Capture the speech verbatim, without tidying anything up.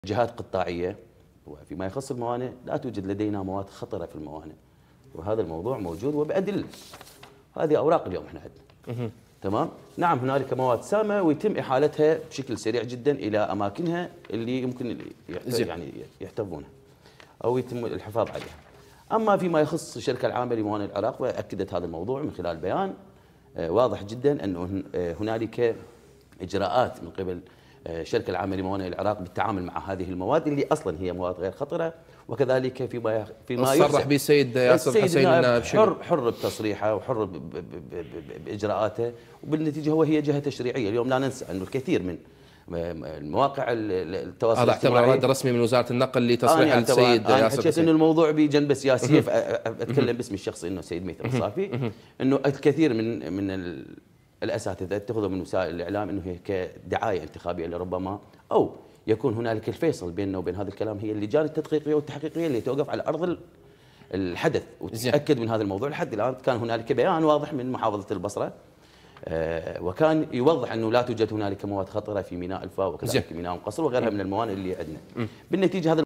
جهات قطاعية وفيما يخص الموانئ لا توجد لدينا مواد خطرة في الموانئ، وهذا الموضوع موجود وبأدلة. هذه أوراق اليوم احنا عندنا. تمام؟ نعم هنالك مواد سامة ويتم إحالتها بشكل سريع جدا إلى أماكنها اللي يمكن يعني يحتفظونها أو يتم الحفاظ عليها. أما فيما يخص الشركة العامة لموانئ العراق وأكدت هذا الموضوع من خلال بيان واضح جدا أنه هنالك إجراءات من قبل الشركة العامة لموانئ العراق بالتعامل مع هذه المواد اللي اصلا هي مواد غير خطره، وكذلك فيما فيما صرح به السيد ياسر حسين النائب حر حر بتصريحه وحر باجراءاته، وبالنتيجه هو هي جهه تشريعيه. اليوم لا ننسى انه الكثير من المواقع التواصل هذا اعتبر رد رسمي من وزاره النقل لتصريح السيد أنا ياسر حكيت انه الموضوع بجنبه سياسيه، فاتكلم باسمي الشخصي انه السيد ميثم الصافي انه الكثير من من الاساتذه اتخذوا من وسائل الاعلام انه هي كدعايه انتخابيه لربما، او يكون هنالك الفيصل بيننا وبين هذا الكلام هي اللجان التدقيقيه والتحقيقيه اللي توقف على ارض الحدث وتتاكد من هذا الموضوع. لحد الان كان هنالك بيان واضح من محافظه البصره آه وكان يوضح انه لا توجد هنالك مواد خطره في ميناء الفا وكذلك في ميناء القصر وغيرها من الموانئ اللي عندنا. بالنتيجه هذا